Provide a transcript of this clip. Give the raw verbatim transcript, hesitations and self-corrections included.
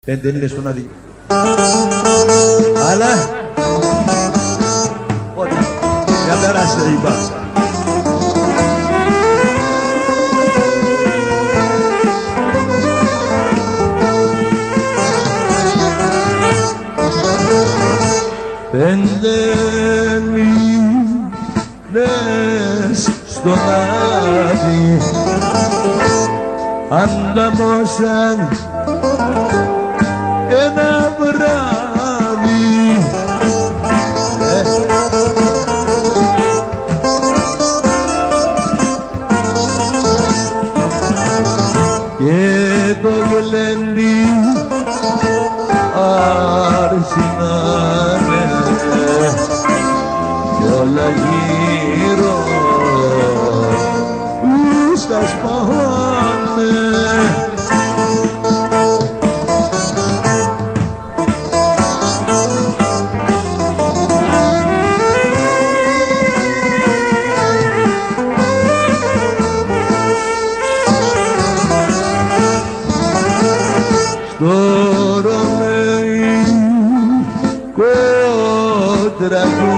Πέντε Έλληνες στον Άδη. Αλλά ότι για περάστε είπα. Πέντε Έλληνες στον Άδη ανταμώσαν ένα βράδυ ε. Και το γλέντι αρσινάνε κι όλα γύρω στα σπάνε. Στο Ρωμαϊκό τραγούδι